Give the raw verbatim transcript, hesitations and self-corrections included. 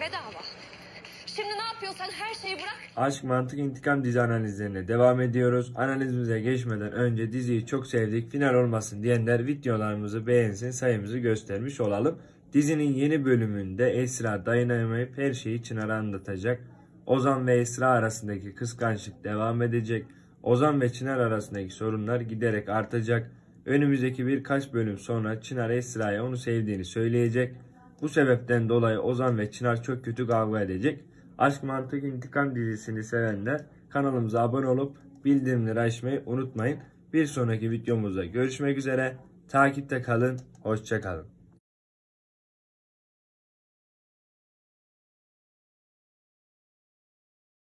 bedava. Şimdi ne yapıyorsan her şeyi bırak. Aşk, Mantık, İntikam dizi analizlerine devam ediyoruz. Analizimize geçmeden önce diziyi çok sevdik, final olmasın diyenler videolarımızı beğensin, sayımızı göstermiş olalım. Dizinin yeni bölümünde Esra dayanamayıp her şeyi Çınar'a anlatacak. Ozan ve Esra arasındaki kıskançlık devam edecek. Ozan ve Çınar arasındaki sorunlar giderek artacak. Önümüzdeki birkaç bölüm sonra Çınar Esra'ya onu sevdiğini söyleyecek. Bu sebepten dolayı Ozan ve Çınar çok kötü kavga edecek. Aşk, Mantık, İntikam dizisini sevenler kanalımıza abone olup bildirimleri açmayı unutmayın. Bir sonraki videomuzda görüşmek üzere. Takipte kalın. Hoşça kalın.